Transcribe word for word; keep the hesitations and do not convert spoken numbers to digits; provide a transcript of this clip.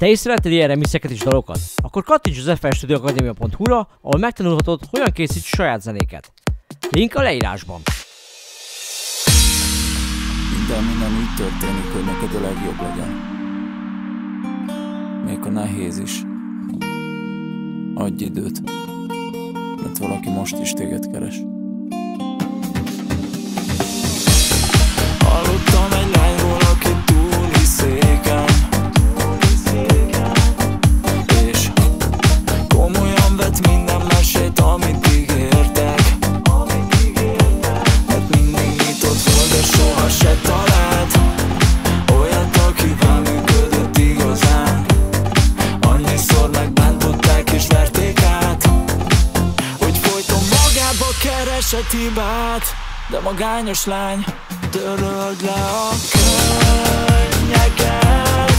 Te is szeretnél ilyen remixeket és dalokat? Akkor kattints az ef el studio akadémia pont hu-ra, ahol megtanulhatod, hogyan készíts saját zenéket. Link a leírásban. Minden minden úgy történik, hogy neked a legjobb legyen. Még a nehéz is. Adj időt, mert valaki most is téged keres. Hallottam egy lányról, aki túl hiszéken, és komolyan vett minden mesét, amit ígértek. Mert mindig nyitott volt, de soha se talált olyat, akivel működött igazán. Annyiszor megbántották és verték át, hogy folyton magába keresett hibát. De magányos lány, töröld le a könnyeket.